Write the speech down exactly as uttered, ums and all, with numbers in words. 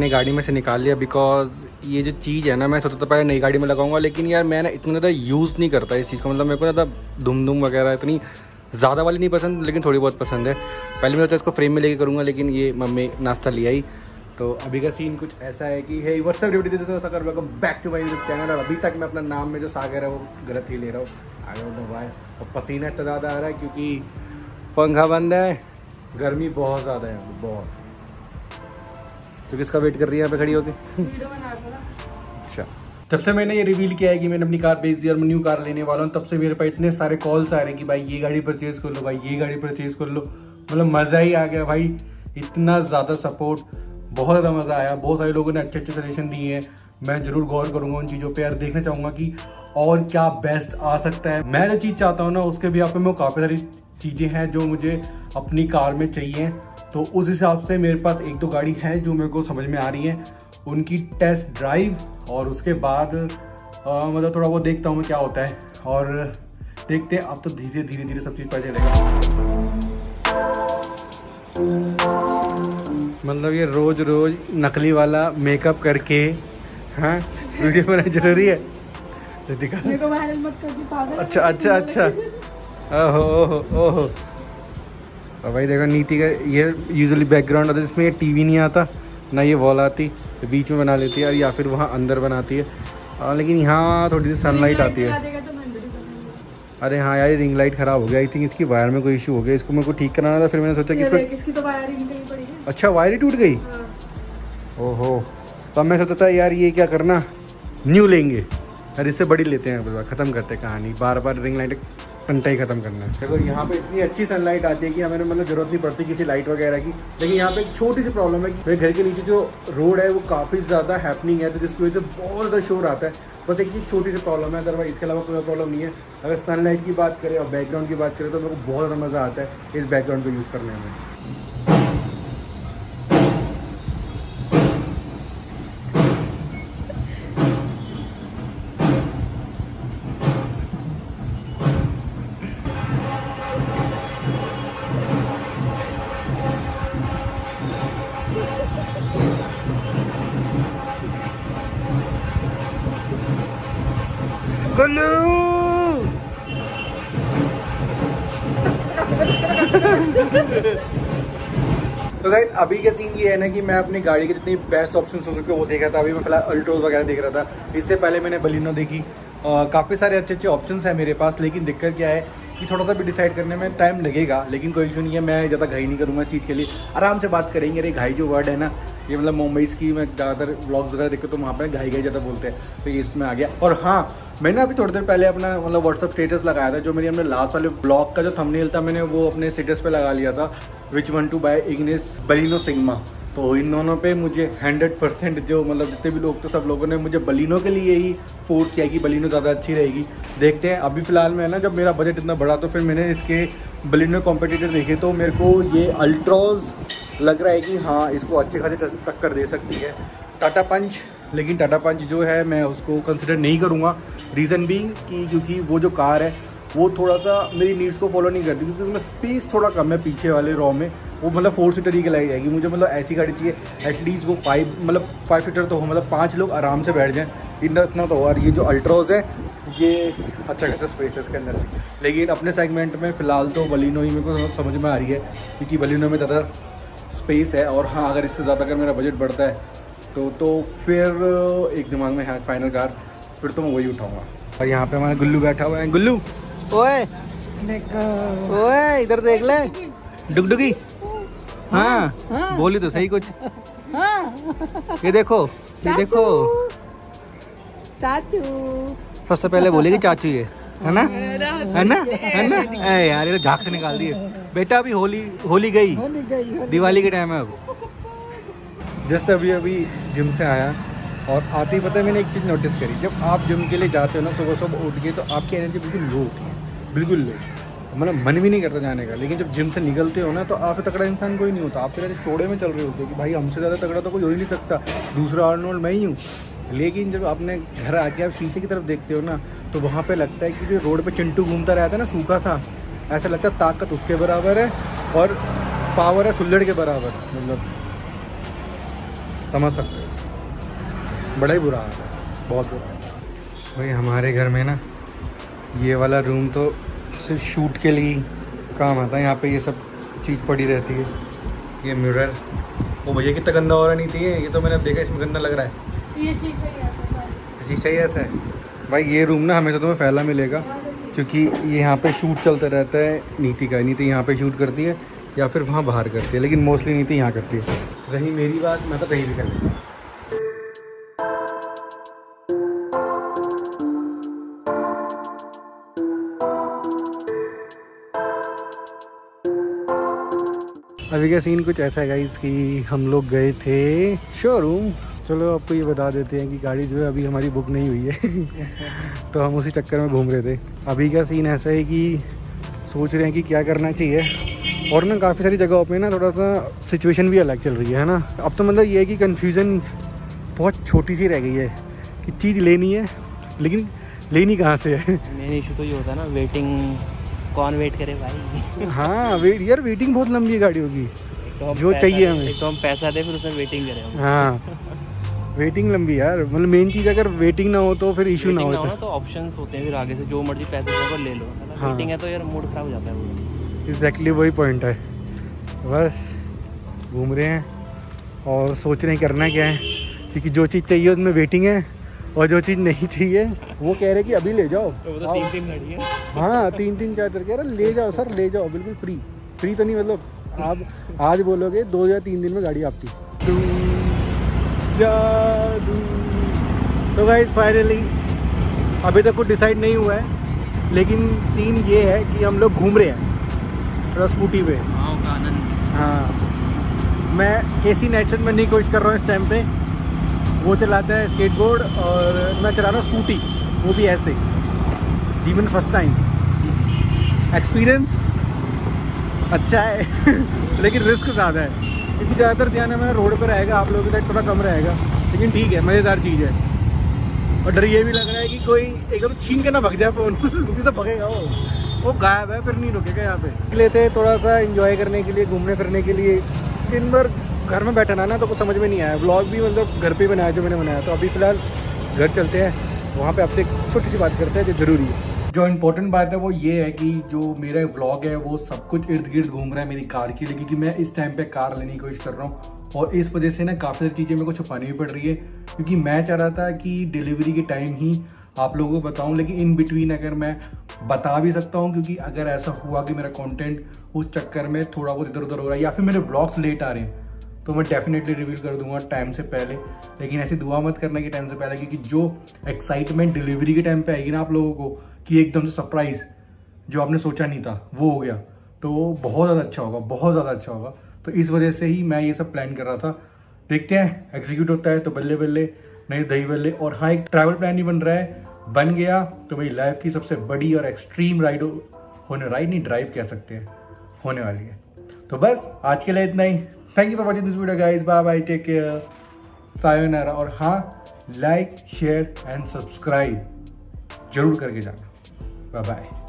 मैंने गाड़ी में से निकाल लिया, बिकॉज ये जो चीज़ है ना, मैं सोचता था पहले नई गाड़ी में लगाऊंगा, लेकिन यार मैं ना इतना ज़्यादा यूज़ नहीं करता इस चीज़ को। मतलब मेरे को ज़्यादा धुम धुम वगैरह इतनी ज़्यादा वाली नहीं पसंद, लेकिन थोड़ी बहुत पसंद है। पहले मैं सोचा इसको फ्रेम में लेके करूँगा, लेकिन ये मम्मी नाश्ता लिया ही। तो अभी का सीन कुछ ऐसा है कि hey what's up duty this is Sagar, welcome back to my YouTube channel. और अभी तक मैं अपना नाम में जो सागर है वो गलत ही ले रहा हूँ, आई डोंट नो व्हाई। और पसीना इतना ज़्यादा आ रहा है क्योंकि पंखा बंद है, गर्मी बहुत ज़्यादा है बहुत। तो किसका वेट कर रही है यहाँ पे खड़ी होके? अच्छा, जब से मैंने ये रिवील किया है कि मैंने अपनी कार बेच दी और मैं न्यू कार लेने वाला हूँ, तब से मेरे पास इतने सारे कॉल्स आ रहे हैं कि भाई ये गाड़ी परचेज कर लो, भाई ये गाड़ी परचेज कर लो। मतलब मज़ा ही आ गया भाई, इतना ज़्यादा सपोर्ट, बहुत ज़्यादा मज़ा आया। बहुत सारे लोगों ने अच्छे अच्छे सजेशन दिए हैं। मैं ज़रूर गौर करूँगा उन चीज़ों पे, यार देखना चाहूँगा कि और क्या बेस्ट आ सकता है। मैं जो चीज़ चाहता हूँ ना, उसके भी यहाँ पे मैं काफ़ी सारी चीज़ें हैं जो मुझे अपनी कार में चाहिए। तो उस हिसाब से मेरे पास एक दो गाड़ी है जो मेरे को समझ में आ रही है, उनकी टेस्ट ड्राइव, और उसके बाद आ, मतलब थोड़ा बहुत देखता हूँ मैं क्या होता है। और देखते हैं, अब तो धीरे धीरे धीरे सब चीज़ पता चलेगा। मतलब ये रोज रोज नकली वाला मेकअप करके हाँ वीडियो बनाना जरूरी है? तो दिखा मेरे को वायरल मत कर दी पागल। अच्छा अच्छा अच्छा, ओहो ओहो ओहो। और भाई देखो नीति का ये यूजुअली बैकग्राउंड होता है जिसमें ये टीवी नहीं आता ना, ये वॉल आती तो बीच में बना लेती है, या फिर वहाँ अंदर बनाती है। आ, लेकिन यहाँ थोड़ी सी सनलाइट आती है। अरे हाँ यार, ये रिंग लाइट खराब हो गया। आई थिंक इसकी वायर में कोई इशू हो गया, इसको मेरे को ठीक कराना था। फिर मैंने सोचा कि इसको इसकी तो वायर ही निकली पड़ी है। अच्छा, वायर ही टूट गई। हाँ। ओहो, तो मैं सोचा था यार ये क्या करना, न्यू लेंगे यार, इससे बड़ी लेते हैं, ख़त्म करते हैं कहानी। बार बार रिंग लाइट घंटा ही खत्म करना है। देखो यहाँ पे इतनी अच्छी सनलाइट आती है कि हमें मतलब जरूरत नहीं पड़ती किसी लाइट वगैरह की। लेकिन यहाँ पे एक छोटी सी प्रॉब्लम है कि मेरे घर के नीचे जो रोड है वो काफ़ी ज़्यादा हैपनिंग है, तो जिसकी वजह से बहुत ज़्यादा शोर आता है। बस एक चीज़ छोटी सी प्रॉब्लम है, अदरवाइज इसके अलावा कोई प्रॉब्लम नहीं है। अगर सनलाइट की बात करें और बैकग्राउंड की बात करें तो मेरे को बहुत ज़्यादा मज़ा आता है इस बैकग्राउंड को यूज़ करने में। तो गाइस अभी का सीन ये है ना कि मैं अपनी गाड़ी के जितनी बेस्ट ऑप्शन हो सके वो देखा था। अभी मैं फिलहाल अल्ट्रोज वगैरह देख रहा था। इससे पहले मैंने बलिनो देखी। काफ़ी सारे अच्छे अच्छे ऑप्शंस हैं मेरे पास, लेकिन दिक्कत क्या है कि थोड़ा सा भी डिसाइड करने में टाइम लगेगा। लेकिन कोई इशू नहीं है, मैं ज़्यादा घाई नहीं करूँगा इस चीज़ के लिए, आराम से बात करेंगे। अरे घाई जो वर्ड है ना, ये मतलब मुंबई की मैं ज़्यादातर व्लॉग्स वगैरह देखते तो वहाँ पर घाई घाई ज़्यादा बोलते हैं, तो ये इसमें आ गया। और हाँ, मैंने अभी थोड़ी देर पहले अपना मतलब व्हाट्सअप स्टेटस लगाया था, जो मेरी हमने लास्ट वाले ब्लॉग का जो थंबनेल था मैंने वो अपने स्टेटस पे लगा लिया था, which one to buy Ignis Baleno Sigma. तो इन दोनों पे मुझे हंड्रेड परसेंट जो मतलब जितने भी लोग थे सब लोगों ने मुझे बलिनो के लिए ही फोर्स किया कि बलिनो ज़्यादा अच्छी रहेगी। देखते हैं। अभी फ़िलहाल में है ना, जब मेरा बजट इतना बड़ा तो फिर मैंने इसके बलिनो कॉम्पिटिटर देखे तो मेरे को ये अल्ट्रोज लग रहा है कि हाँ इसको अच्छे खासे टक्कर दे सकती है टाटा पंच। लेकिन टाटा पंच जो है मैं उसको कंसिडर नहीं करूँगा, रीज़न बीइंग कि क्योंकि वो जो कार है वो थोड़ा सा मेरी नीड्स को फॉलो नहीं करती, क्योंकि उसमें स्पेस थोड़ा कम है पीछे वाले रॉ में। वो मतलब फोर सीटर ही लाई जाएगी मुझे। मतलब ऐसी गाड़ी चाहिए एटलीस्ट वो फाइव मतलब फाइव सीटर तो हो, मतलब पाँच लोग आराम से बैठ जाएं, इतना इतना तो। और ये जो अल्ट्रोज है ये अच्छा खासा स्पेस है इसके अंदर। लेकिन अपने सेगमेंट में फ़िलहाल तो बलिनो ही मेरे को समझ में आ रही है, क्योंकि बलिनो में ज़्यादा स्पेस है। और हाँ, अगर इससे ज़्यादा अगर मेरा बजट बढ़ता है तो तो फिर एक दिमाग में है फाइनल कार, फिर तो मैं वही उठाऊँगा। और यहाँ पे हमारा गुल्लू बैठा हुआ है। गुल्लू ओए देखो, ओए इधर देख ले, डुगडुगी। हाँ, हाँ बोली तो सही कुछ। हाँ। ये देखो, ये देखो चाचू। सबसे पहले बोलेगी चाचू, ये है ना, है ना, है ना। ए यार ये तो झाग से निकाल दिए। बेटा अभी होली होली गई, दिवाली के टाइम है अब। जस्ट अभी अभी जिम से आया और आते ही पता है मैंने एक चीज़ नोटिस करी, जब आप जिम के लिए जाते हो ना सुबह सुबह उठ के, तो आपकी एनर्जी बिल्कुल लो होती है, बिल्कुल लो, मतलब मन भी नहीं करता जाने का। लेकिन जब जिम से निकलते हो ना तो आपसे तगड़ा इंसान कोई नहीं होता। आप फिर चौड़े में चल रहे होते हो कि भाई हमसे ज़्यादा तगड़ा तो कोई हो ही नहीं सकता, दूसरा आर्नोल्ड मैं ही हूँ। लेकिन जब अपने घर आके आप शीशे की तरफ देखते हो ना तो वहाँ पे लगता है कि जो रोड पे चिंटू घूमता रहता है ना सूखा सा, ऐसा लगता है ताकत उसके बराबर है और पावर है सुल्लड़ के बराबर। मतलब समझ सकते हो, बड़ा ही बुरा हाल है, बहुत बुरा। भाई हमारे घर में ना ये वाला रूम तो सिर्फ शूट के लिए काम आता है। यहाँ पे ये सब चीज़ पड़ी रहती है। ये मिरर, वो भैया कितना गंदा हो रहा नहीं थी ये तो मैंने देखा, इसमें गंदा लग रहा है। ये शीशा ही आता है। शीशा ही ऐसा है भाई। ये रूम ना हमें तो तुम्हें फैला मिलेगा, क्योंकि ये यहाँ पे शूट चलता रहता है। नीति का नीति यहाँ पे शूट करती है या फिर वहाँ बाहर करती है, लेकिन मोस्टली नीति यहाँ करती है। रही मेरी बात, मैं तो कहीं भी कर लेता। अभी का सीन कुछ ऐसा है गाइस कि हम लोग गए थे शोरूम। चलो आपको ये बता देते हैं कि गाड़ी जो है अभी हमारी बुक नहीं हुई है तो हम उसी चक्कर में घूम रहे थे। अभी का सीन ऐसा है कि सोच रहे हैं कि क्या करना चाहिए, और ना काफ़ी सारी जगहों पे ना थोड़ा सा सिचुएशन भी अलग चल रही है ना। अब तो मतलब ये है कि कन्फ्यूज़न बहुत छोटी सी रह गई है कि चीज़ लेनी है, लेकिन लेनी कहाँ से है। मेन इशू तो ये होता है ना, वेटिंग, कौन वेट करे भाई। हाँ वेट यार, वेटिंग बहुत लंबी है गाड़ियों की, तो जो चाहिए हमें। तो हम पैसा दे फिर उसमें वेटिंग करें। हाँ वेटिंग लंबी यार, मतलब मेन चीज़ अगर वेटिंग ना हो तो फिर इशू ना हो, ना तो ऑप्शंस होते हैं फिर आगे से जो मर्जी पैसे दे ले लो। हाँ। वेटिंग है तो यार मूड खराब हो जाता है। एग्जैक्टली वही पॉइंट है। बस घूम रहे हैं और सोच रहे हैं करना क्या है, क्योंकि जो चीज़ चाहिए उसमें वेटिंग है और जो चीज़ नहीं चाहिए वो कह रहे कि अभी ले जाओ। तो वो तो तीन तीन गाड़ी है। हाँ तीन तीन चार चार कह रहे ले जाओ सर, ले जाओ बिल्कुल फ्री। फ्री तो नहीं, मतलब आप आज बोलोगे दो या तीन दिन में गाड़ी आपकी। जादू। तो गाइस फाइनली अभी तक कुछ डिसाइड नहीं हुआ है, लेकिन सीन ये है कि हम लोग घूम रहे हैं तो स्कूटी पे। हाँ मैं केसी नेचर में नहीं कोशिश कर रहा हूँ इस टाइम पे, वो चलाता है स्केटबोर्ड और मैं चला रहा हूँ स्कूटी, वो भी ऐसे जीवन फर्स्ट टाइम। एक्सपीरियंस अच्छा है लेकिन रिस्क ज़्यादा है, क्योंकि ज़्यादातर ध्यान हमें रोड पर रहेगा, आप लोगों के साइड थोड़ा कम रहेगा, लेकिन ठीक है मज़ेदार चीज़ है। और डर ये भी लग रहा है कि कोई एकदम छीन के ना भग जाए फ़ोन उसी तो भगेगा वो वो गायब है, फिर नहीं रुकेगा यहाँ पे। लेते थोड़ा सा एंजॉय करने के लिए, घूमने फिरने के लिए। दिन भर घर में बैठना ना तो कुछ समझ में नहीं आया। व्लॉग भी मतलब घर पे बनाया जो मैंने बनाया, तो अभी फ़िलहाल घर चलते हैं, वहाँ पे आपसे एक छोटी सी बात करते हैं जो ज़रूरी है। जो इम्पोर्टेंट बात है वो ये है कि जो मेरा व्लॉग है वो सब कुछ इर्द गिर्द घूम रहा है मेरी कार के लिए, क्योंकि मैं इस टाइम पे कार लेने की कोशिश कर रहा हूँ और इस वजह से ना काफ़ी सारी चीज़ें मेरे को छुपानी भी पड़ रही है, क्योंकि मैं चाह रहा था कि डिलीवरी के टाइम ही आप लोगों को बताऊं, लेकिन इन बिटवीन अगर मैं बता भी सकता हूं, क्योंकि अगर ऐसा हुआ कि मेरा कंटेंट उस चक्कर में थोड़ा बहुत इधर उधर हो रहा है या फिर मेरे ब्लॉग्स लेट आ रहे हैं तो मैं डेफिनेटली रिवील कर दूंगा टाइम से पहले। लेकिन ऐसी दुआ मत करना कि टाइम से पहले, क्योंकि जो एक्साइटमेंट डिलीवरी के टाइम पे आएगी ना आप लोगों को कि एकदम से सरप्राइज जो आपने सोचा नहीं था वो हो गया, तो बहुत ज़्यादा अच्छा होगा, बहुत ज़्यादा अच्छा होगा। तो इस वजह से ही मैं ये सब प्लान कर रहा था। देखते हैं एग्जीक्यूट होता है तो बल्ले बल्ले, नहीं दही बल्ले। और हाँ एक ट्रैवल प्लान ही बन रहा है, बन गया तो मेरी लाइफ की सबसे बड़ी और एक्सट्रीम राइड होने, राइड नहीं ड्राइव कह सकते हैं, होने वाली है। तो बस आज के लिए इतना ही। Thank you for watching this video guys, bye bye, take care, सायोनारा। और हाँ लाइक शेयर एंड सब्सक्राइब जरूर करके जाना। Bye bye.